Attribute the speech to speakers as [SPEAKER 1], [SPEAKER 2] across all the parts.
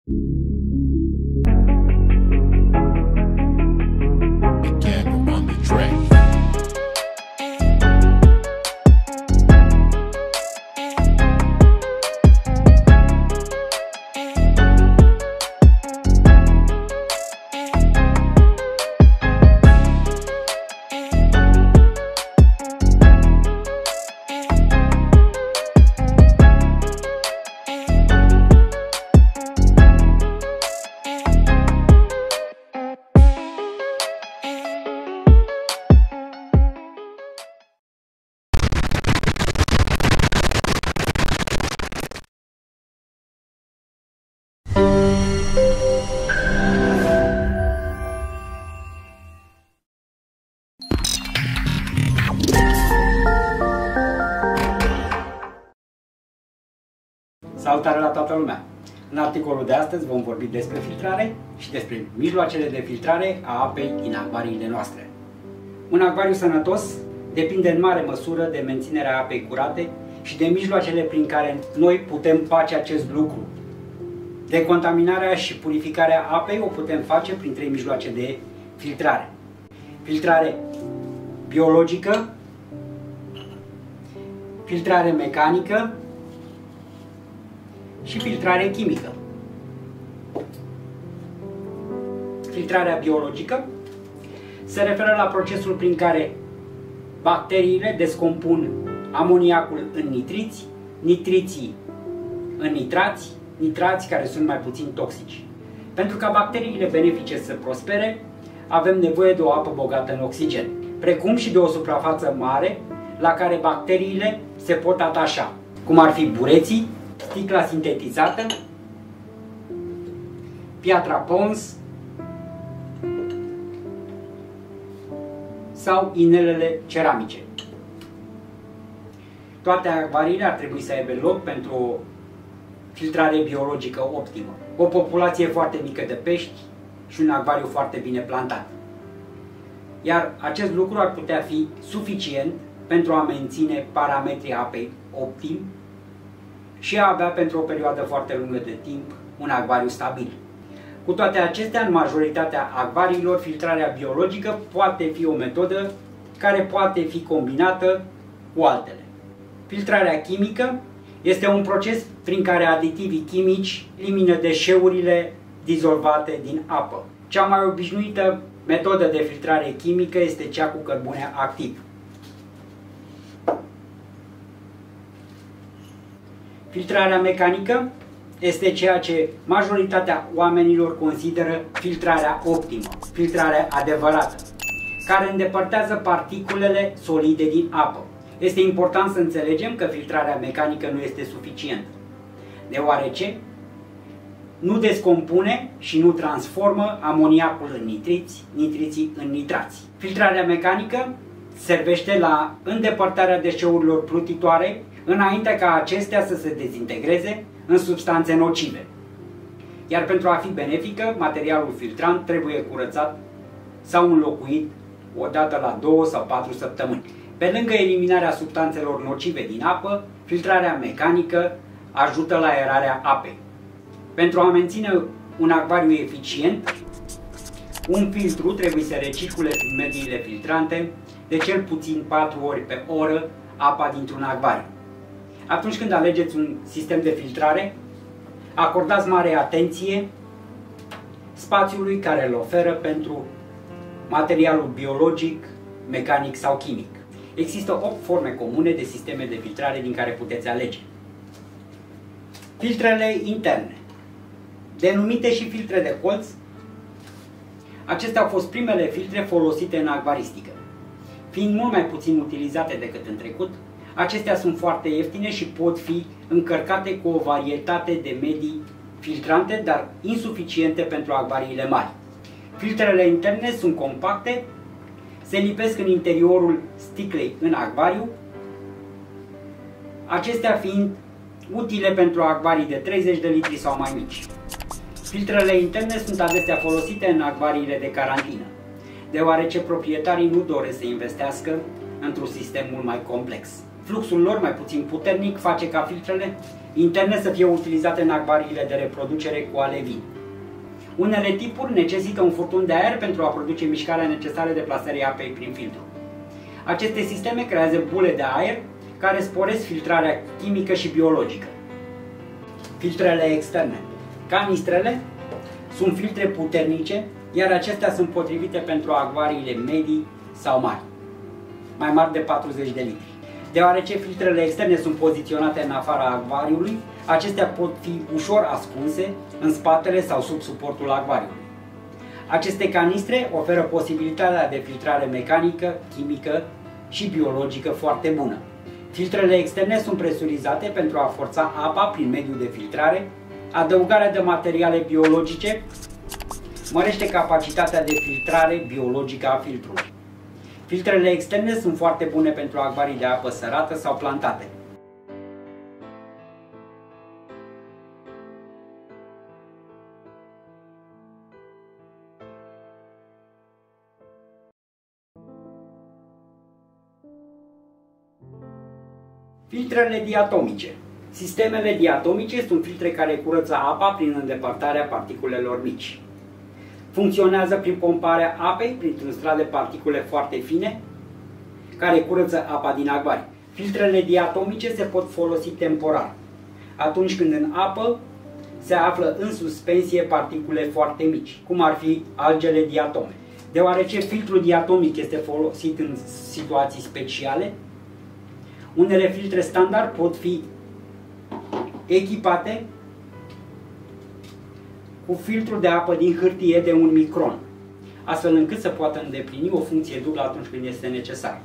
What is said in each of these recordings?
[SPEAKER 1] Salutare la toată lumea! În articolul de astăzi vom vorbi despre filtrare și despre mijloacele de filtrare a apei din acvariile noastre. Un acvariu sănătos depinde în mare măsură de menținerea apei curate și de mijloacele prin care noi putem face acest lucru. Decontaminarea și purificarea apei o putem face prin 3 mijloace de filtrare. Filtrare biologică, filtrare mecanică și filtrare chimică. Filtrarea biologică se referă la procesul prin care bacteriile descompun amoniacul în nitriți, nitriții în nitrați, nitrați care sunt mai puțin toxici. Pentru ca bacteriile benefice să prospere, avem nevoie de o apă bogată în oxigen, precum și de o suprafață mare la care bacteriile se pot atașa, cum ar fi bureții, sticla sintetizată, piatra pons sau inelele ceramice. Toate acvariile ar trebui să aibă loc pentru o filtrare biologică optimă. O populație foarte mică de pești și un acvariu foarte bine plantat. Iar acest lucru ar putea fi suficient pentru a menține parametrii apei optimi și a avea pentru o perioadă foarte lungă de timp un acvariu stabil. Cu toate acestea, în majoritatea acvariilor, filtrarea biologică poate fi o metodă care poate fi combinată cu altele. Filtrarea chimică este un proces prin care aditivii chimici elimină deșeurile dizolvate din apă. Cea mai obișnuită metodă de filtrare chimică este cea cu cărbune activ. Filtrarea mecanică este ceea ce majoritatea oamenilor consideră filtrarea optimă, filtrarea adevărată, care îndepărtează particulele solide din apă. Este important să înțelegem că filtrarea mecanică nu este suficientă, deoarece nu descompune și nu transformă amoniacul în nitriți, nitriții în nitrați. Filtrarea mecanică servește la îndepărtarea deșeurilor plutitoare înainte ca acestea să se dezintegreze în substanțe nocive. Iar pentru a fi benefică, materialul filtrant trebuie curățat sau înlocuit o dată la 2 sau 4 săptămâni. Pe lângă eliminarea substanțelor nocive din apă, filtrarea mecanică ajută la aerarea apei. Pentru a menține un acvariu eficient, un filtru trebuie să recircule prin mediile filtrante de cel puțin 4 ori pe oră apa dintr-un acvariu. Atunci când alegeți un sistem de filtrare, acordați mare atenție spațiului care îl oferă pentru materialul biologic, mecanic sau chimic. Există 8 forme comune de sisteme de filtrare din care puteți alege. Filtrele interne, denumite și filtre de colț, acestea au fost primele filtre folosite în acvaristică. Fiind mult mai puțin utilizate decât în trecut, acestea sunt foarte ieftine și pot fi încărcate cu o varietate de medii filtrante, dar insuficiente pentru acvariile mari. Filtrele interne sunt compacte, se lipesc în interiorul sticlei în acvariu, acestea fiind utile pentru acvarii de 30 de litri sau mai mici. Filtrele interne sunt adesea folosite în acvariile de carantină, deoarece proprietarii nu doresc să investească într-un sistem mult mai complex. Fluxul lor, mai puțin puternic, face ca filtrele interne să fie utilizate în acvariile de reproducere cu ale vii. Unele tipuri necesită un furtun de aer pentru a produce mișcarea necesară deplasării apei prin filtru. Aceste sisteme creează bule de aer care sporesc filtrarea chimică și biologică. Filtrele externe. Canistrele sunt filtre puternice, iar acestea sunt potrivite pentru acvariile medii sau mari, mai mari de 40 de litri. Deoarece filtrele externe sunt poziționate în afara acvariului, acestea pot fi ușor ascunse în spatele sau sub suportul acvariului. Aceste canistre oferă posibilitatea de filtrare mecanică, chimică și biologică foarte bună. Filtrele externe sunt presurizate pentru a forța apa prin mediul de filtrare. Adăugarea de materiale biologice mărește capacitatea de filtrare biologică a filtrului. Filtrele externe sunt foarte bune pentru acvarii de apă sărată sau plantate. Filtrele diatomice. Sistemele diatomice sunt filtre care curăță apa prin îndepărtarea particulelor mici. Funcționează prin pomparea apei printr-un strat de particule foarte fine care curăță apa din acvarii. Filtrele diatomice se pot folosi temporar, atunci când în apă se află în suspensie particule foarte mici, cum ar fi algele diatome. Deoarece filtrul diatomic este folosit în situații speciale, unele filtre standard pot fi echipate cu filtru de apă din hârtie de 1 micron, astfel încât să poată îndeplini o funcție dublă atunci când este necesar.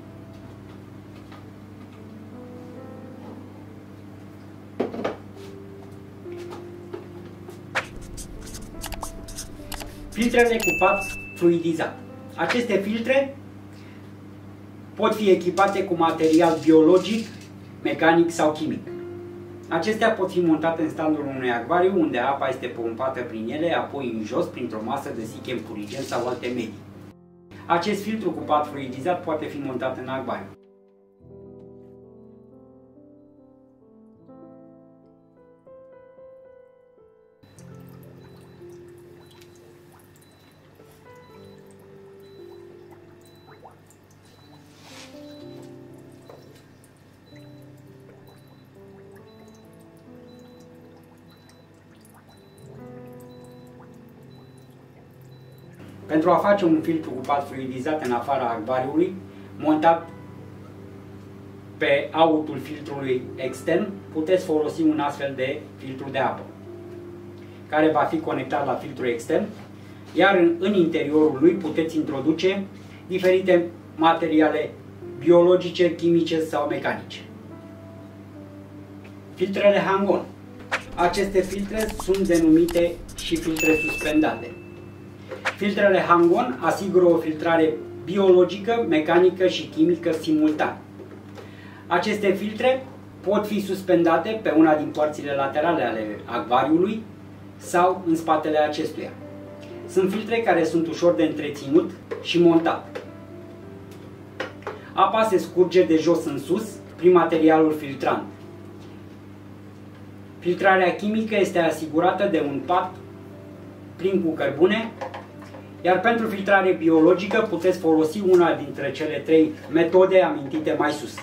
[SPEAKER 1] Filtrele cu pat fluidizat. Aceste filtre pot fi echipate cu material biologic, mecanic sau chimic. Acestea pot fi montate în standul unui acvariu unde apa este pompată prin ele, apoi în jos printr-o masă de sichem purigent sau alte medii. Acest filtru cu pat fluidizat poate fi montat în acvariu. Pentru a face un filtru cu pat fluidizat în afara acvariului, montat pe autul filtrului extern, puteți folosi un astfel de filtru de apă, care va fi conectat la filtrul extern, iar în interiorul lui puteți introduce diferite materiale biologice, chimice sau mecanice. Filtrele hang-on. Aceste filtre sunt denumite și filtre suspendate. Filtrele hang-on asigură o filtrare biologică, mecanică și chimică simultan. Aceste filtre pot fi suspendate pe una din părțile laterale ale acvariului sau în spatele acestuia. Sunt filtre care sunt ușor de întreținut și montat. Apa se scurge de jos în sus prin materialul filtrant. Filtrarea chimică este asigurată de un pat plin cu cărbune, iar pentru filtrare biologică puteți folosi una dintre cele 3 metode amintite mai sus.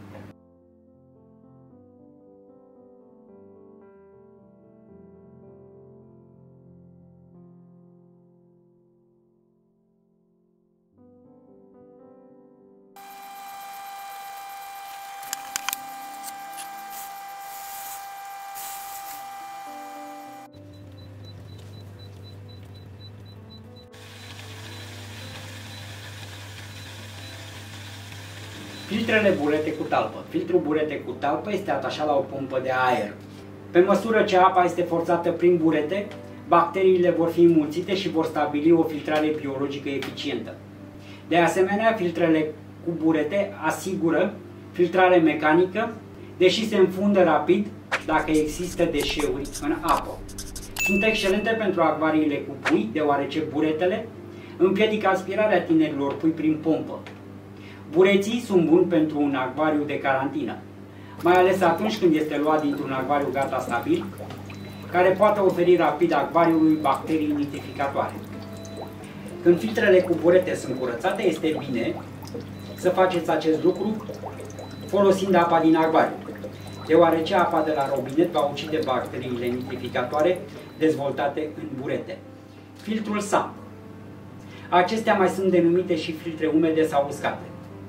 [SPEAKER 1] Filtrele burete cu talpă. Filtrul burete cu talpă este atașat la o pompă de aer. Pe măsură ce apa este forțată prin burete, bacteriile vor fi înmulțite și vor stabili o filtrare biologică eficientă. De asemenea, filtrele cu burete asigură filtrare mecanică, deși se înfundă rapid dacă există deșeuri în apă. Sunt excelente pentru acvariile cu pui, deoarece buretele împiedică aspirarea tinerilor pui prin pompă. Bureții sunt buni pentru un acvariu de carantină, mai ales atunci când este luat dintr-un acvariu gata stabil, care poate oferi rapid acvariului bacterii nitrificatoare. Când filtrele cu burete sunt curățate, este bine să faceți acest lucru folosind apa din acvariu, deoarece apa de la robinet va ucide bacteriile nitrificatoare dezvoltate în burete. Filtrul SAP. Acestea mai sunt denumite și filtre umede sau uscate.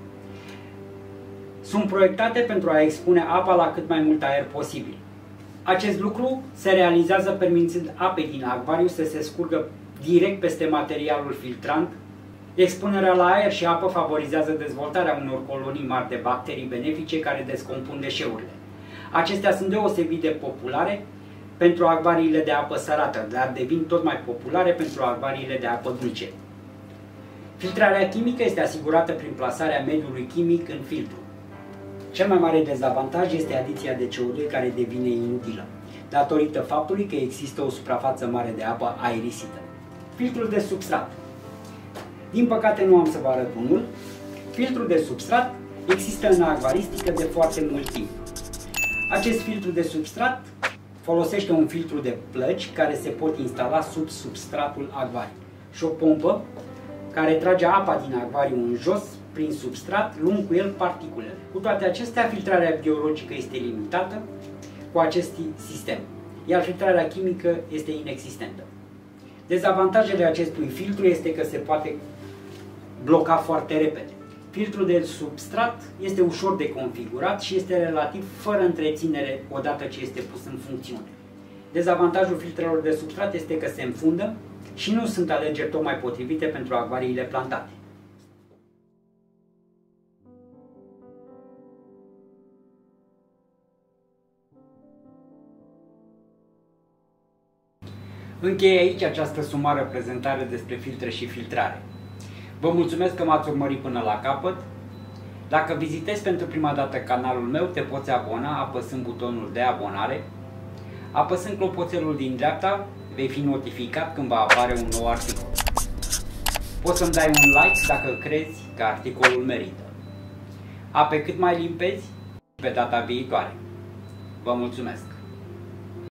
[SPEAKER 1] Sunt proiectate pentru a expune apa la cât mai mult aer posibil. Acest lucru se realizează permițând apei din acvariu să se scurgă direct peste materialul filtrant. Expunerea la aer și apă favorizează dezvoltarea unor colonii mari de bacterii benefice care descompun deșeurile. Acestea sunt deosebit de populare pentru acvariile de apă sărată, dar devin tot mai populare pentru acvariile de apă dulce. Filtrarea chimică este asigurată prin plasarea mediului chimic în filtru. Cel mai mare dezavantaj este adiția de CO2 care devine inutilă, datorită faptului că există o suprafață mare de apă aerisită. Filtrul de substrat. Din păcate nu am să vă arăt unul. Filtrul de substrat există în acvaristică de foarte mult timp. Acest filtru de substrat folosește un filtru de plăci care se pot instala sub substratul acvariului și o pompă care trage apa din acvariu în jos prin substrat, luând cu el particulele. Cu toate acestea, filtrarea biologică este limitată cu acest sistem, iar filtrarea chimică este inexistentă. Dezavantajele acestui filtru este că se poate bloca foarte repede. Filtrul de substrat este ușor de configurat și este relativ fără întreținere odată ce este pus în funcțiune. Dezavantajul filtrelor de substrat este că se înfundă și nu sunt alegeri tocmai potrivite pentru acvariile plantate. Încheie aici această sumară prezentare despre filtre și filtrare. Vă mulțumesc că m-ați urmărit până la capăt. Dacă vizitezi pentru prima dată canalul meu, te poți abona apăsând butonul de abonare. Apăsând clopoțelul din dreapta, vei fi notificat când va apare un nou articol. Poți să-mi dai un like dacă crezi că articolul merită. Ape cât mai limpezi pe data viitoare. Vă mulțumesc!